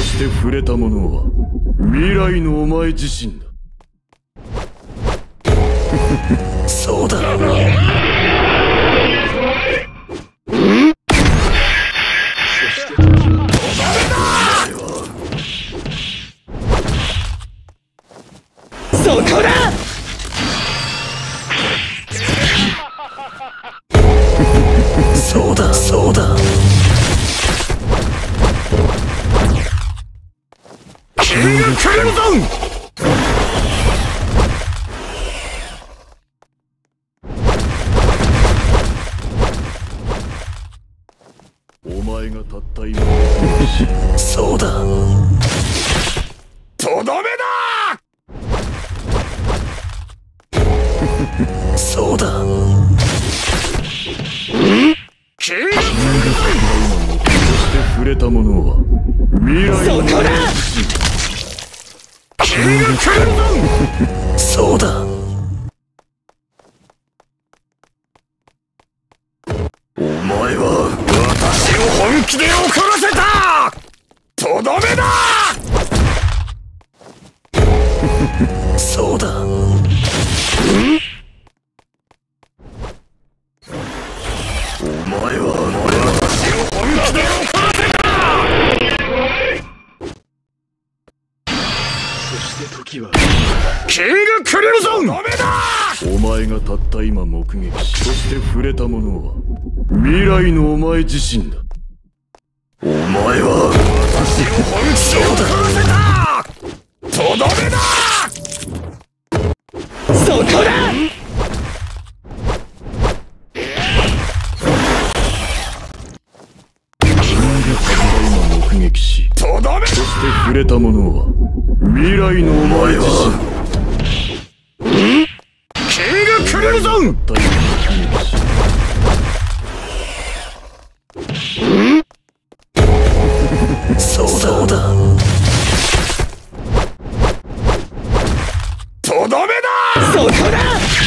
して触れたものは未来のお前自身だ。そうだ。そこだ。そうだそうだ。キングクリムゾン。お前がたった今。そうだ。とどめだ。そうだ。キングクリムゾン。そして触れたものは未来の。そこだ。キングクリムゾン。そうだ。お前は私を本気で怒らせた。とどめだ。そうだ。お前は私を本気で怒らせた。そして時はキングクリムゾン。ダメだ。お前がたった今目撃し、そして触れたものは未来のお前自身だ。お前は私を本気で怒らせた。とどめだ。そこだ。目撃し、とどめ。そして触れたものは未来のお前自身。キングクリムゾン。そうだ。とどめだ。そこだ。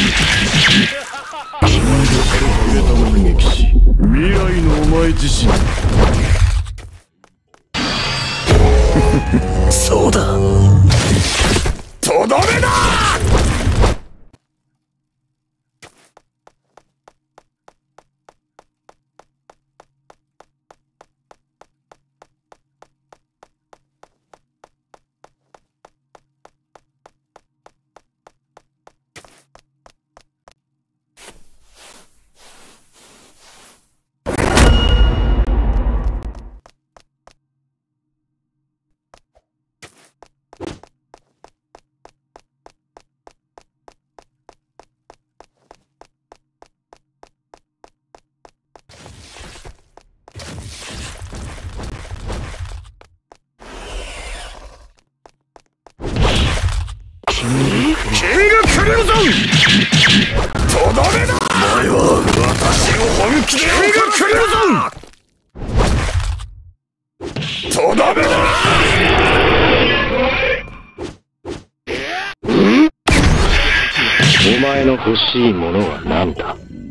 キング触れた目撃し、未来のお前自身。そうだ。とどめだ。キングクリムゾン。とどめだ。お前は私を本気で。キングクリムゾン。とどめだ。 お前の欲しいものは何だ。